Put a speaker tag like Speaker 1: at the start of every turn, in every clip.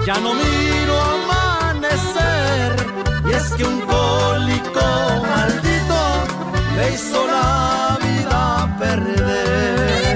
Speaker 1: ya no miro amanecer, y es que un cólico maldito le hizo la vida perder.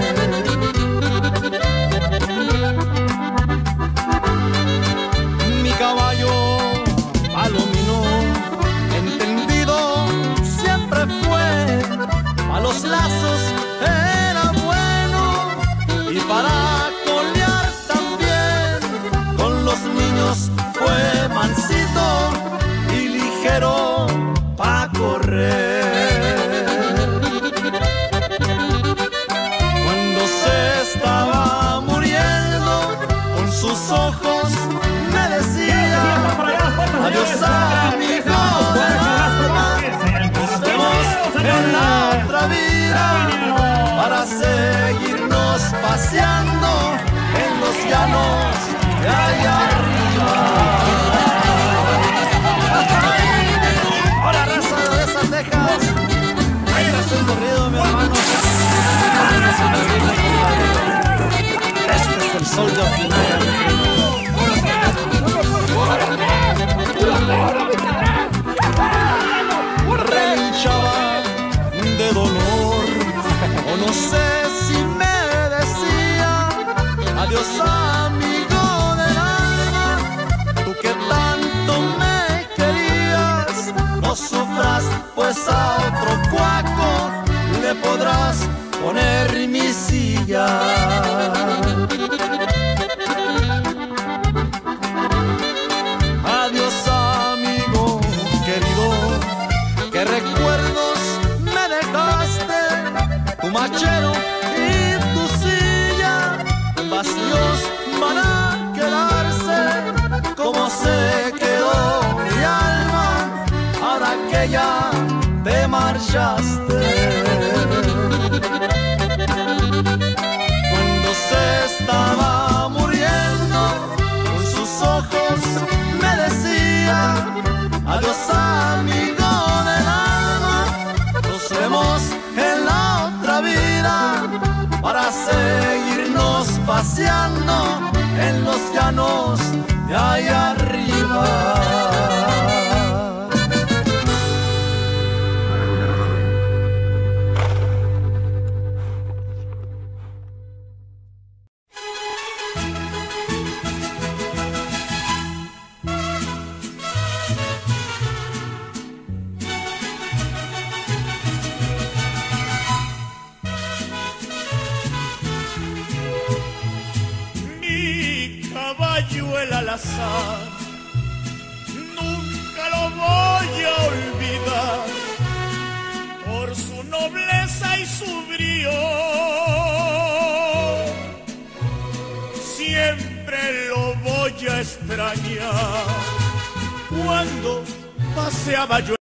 Speaker 1: Mi caballo palomino, entendido siempre fue, a los lazos era bueno, y para colear también con los niños fue mansito y ligero pa' correr. Cuando se estaba muriendo, con sus ojos me decía: adiós amigo del alma, nos vemos en la otra vida, para seguirnos paseando en los llanos de allá arriba. Ahora raza de esas Texas, ahí está el corrido, mi hermano. Este es el sol de Oquinaya. Relinchaba de dolor, o no sé si me decía: adiós amigo del alma, tú que tanto me querías, no sufras, pues a otro cuaco le podrás poner mi silla. Adiós amigo querido, qué recuerdos me dejaste, tu machero y tu silla, vacíos van a quedarse, como se quedó mi alma, ahora que ya te marchaste. Cuando se estaba muriendo, con sus ojos me decía: adiós amigo del alma, nos vemos en la otra vida, para seguirnos paseando en los llanos de allá arriba.
Speaker 2: El alazán, nunca lo voy a olvidar, por su nobleza y su brío, siempre lo voy a extrañar. Cuando paseaba yo